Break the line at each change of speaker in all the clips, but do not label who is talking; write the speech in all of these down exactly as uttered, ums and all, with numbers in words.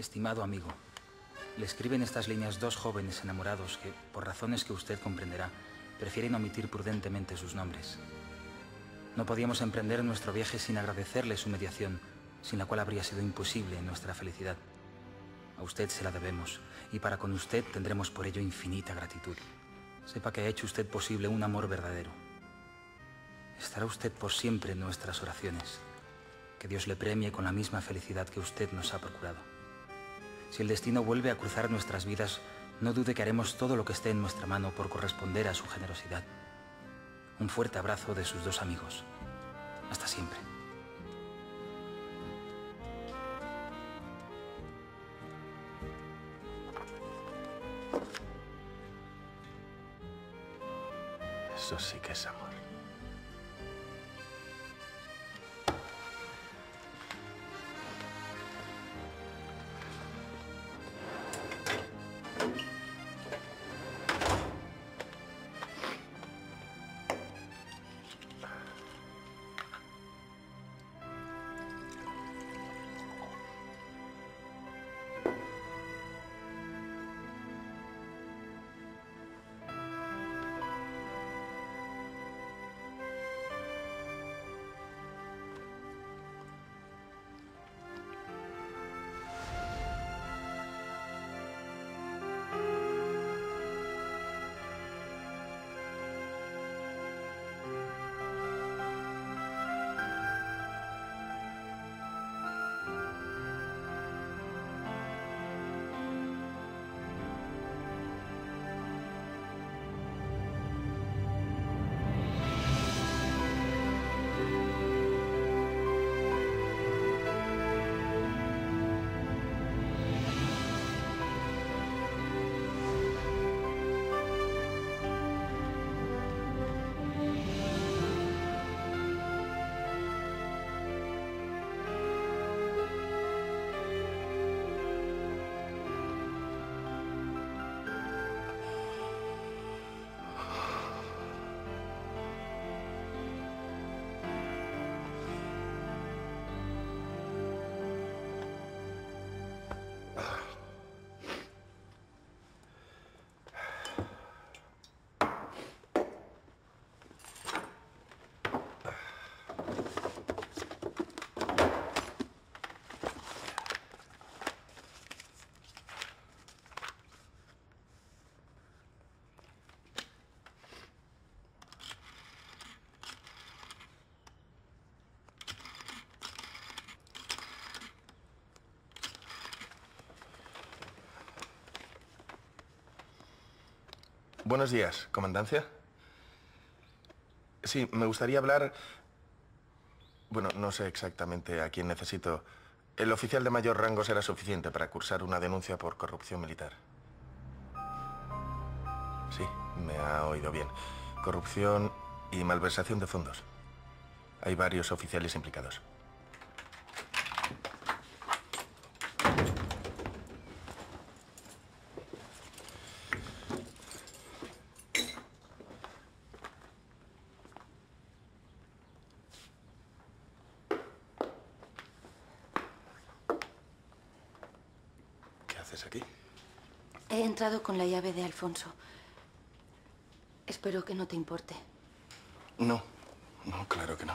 Estimado amigo, le escriben estas líneas dos jóvenes enamorados que, por razones que usted comprenderá, prefieren omitir prudentemente sus nombres. No podíamos emprender nuestro viaje sin agradecerle su mediación, sin la cual habría sido imposible nuestra felicidad. A usted se la debemos, y para con usted tendremos por ello infinita gratitud. Sepa que ha hecho usted posible un amor verdadero. Estará usted por siempre en nuestras oraciones. Que Dios le premie con la misma felicidad que usted nos ha procurado. Si el destino vuelve a cruzar nuestras vidas, no dude que haremos todo lo que esté en nuestra mano por corresponder a su generosidad. Un fuerte abrazo de sus dos amigos. Hasta siempre.
Eso sí que es amor. Buenos días, ¿comandancia? Sí, me gustaría hablar... Bueno, no sé exactamente a quién necesito. El oficial de mayor rango será suficiente para cursar una denuncia por corrupción militar. Sí, me ha oído bien. Corrupción y malversación de fondos. Hay varios oficiales implicados. Aquí.
He entrado con la llave de Alfonso. Espero que no te importe.
No, no, claro que no.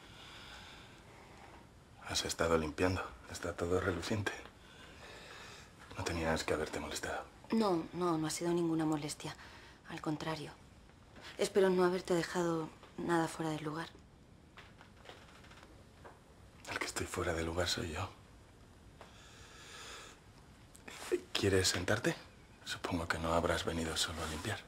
Has estado limpiando. Está todo reluciente. No tenías que haberte molestado.
No, no, no ha sido ninguna molestia. Al contrario. Espero no haberte dejado nada fuera del lugar.
El que estoy fuera de lugar soy yo. ¿Quieres sentarte? Supongo que no habrás venido solo a limpiar.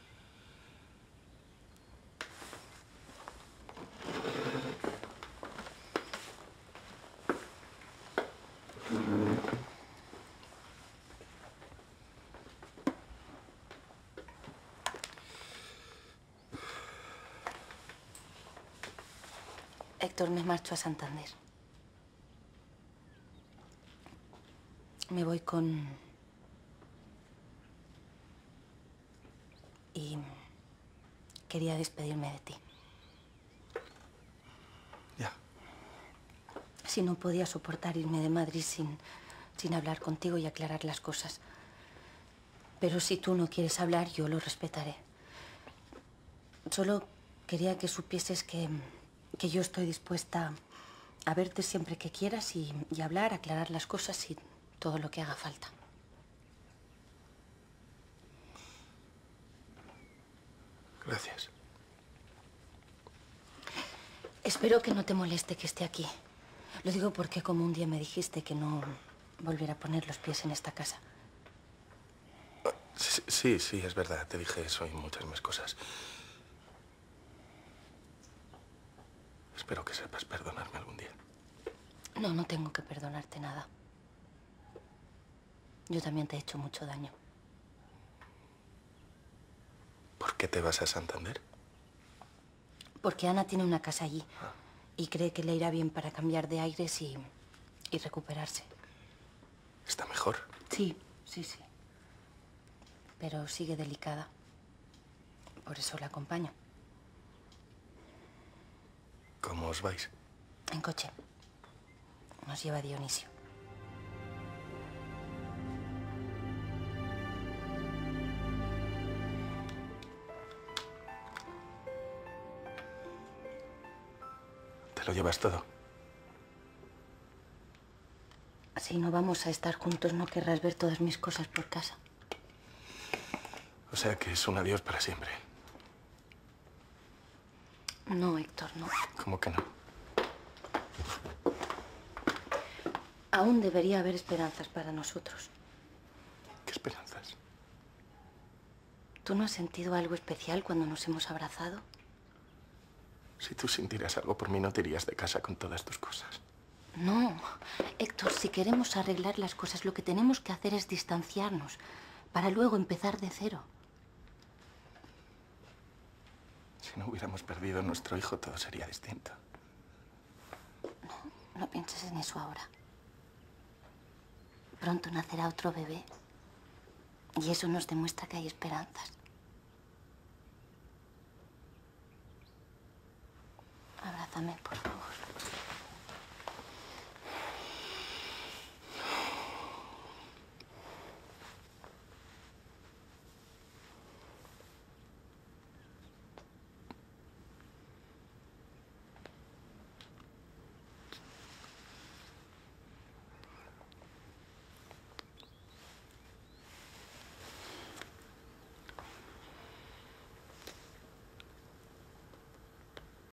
Héctor, me marcho a Santander. Me voy con... Y quería despedirme de ti.
Ya.
Si no podía soportar irme de Madrid sin, sin hablar contigo y aclarar las cosas. Pero si tú no quieres hablar, yo lo respetaré. Solo quería que supieses que, que yo estoy dispuesta a verte siempre que quieras y, y hablar, aclarar las cosas y todo lo que haga falta.
Gracias.
Espero que no te moleste que esté aquí. Lo digo porque como un día me dijiste que no volviera a poner los pies en esta casa.
Sí, sí, sí, es verdad. Te dije eso y muchas más cosas. Espero que sepas perdonarme algún día.
No, no tengo que perdonarte nada. Yo también te he hecho mucho daño.
¿Por qué te vas a Santander?
Porque Ana tiene una casa allí y cree que le irá bien para cambiar de aires y, y recuperarse.
¿Está mejor?
Sí, sí, sí. Pero sigue delicada. Por eso la acompaño.
¿Cómo os vais?
En coche. Nos lleva Dionisio.
¿Te lo llevas todo?
Si no vamos a estar juntos, no querrás ver todas mis cosas por casa.
O sea que es un adiós para siempre.
No, Héctor, no.
¿Cómo que no?
Aún debería haber esperanzas para nosotros.
¿Qué esperanzas?
¿Tú no has sentido algo especial cuando nos hemos abrazado?
Si tú sintieras algo por mí, no te irías de casa con todas tus cosas.
No, Héctor, si queremos arreglar las cosas, lo que tenemos que hacer es distanciarnos para luego empezar de cero.
Si no hubiéramos perdido a nuestro hijo, todo sería distinto.
No, no pienses en eso ahora. Pronto nacerá otro bebé y eso nos demuestra que hay esperanzas. Abrázame, por favor.